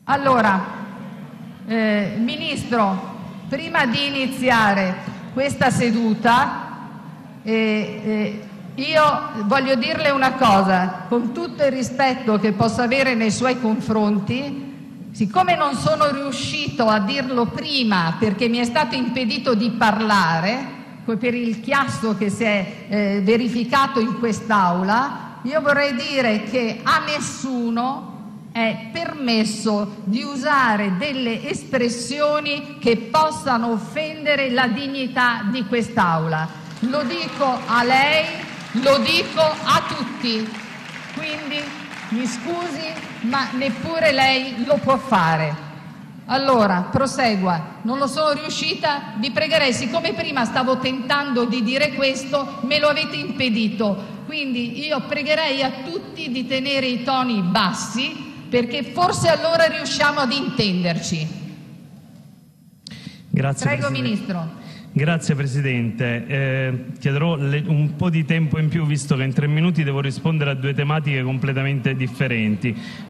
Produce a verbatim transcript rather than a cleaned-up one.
Allora, eh, Ministro, prima di iniziare questa seduta, eh, eh, io voglio dirle una cosa, con tutto il rispetto che posso avere nei suoi confronti, siccome non sono riuscito a dirlo prima perché mi è stato impedito di parlare, per il chiasso che si è eh, verificato in quest'Aula, io vorrei dire che a nessuno è permesso di usare delle espressioni che possano offendere la dignità di quest'Aula. Lo dico a lei, lo dico a tutti. Quindi mi scusi, ma neppure lei lo può fare. Allora, prosegua. Non lo sono riuscita, vi pregherei, siccome prima stavo tentando di dire questo, me lo avete impedito. Quindi io pregherei a tutti di tenere i toni bassi, perché forse allora riusciamo ad intenderci. Grazie, Prego, Presidente. Ministro. Grazie Presidente. Eh, chiederò le, un po' di tempo in più, visto che in tre minuti devo rispondere a due tematiche completamente differenti.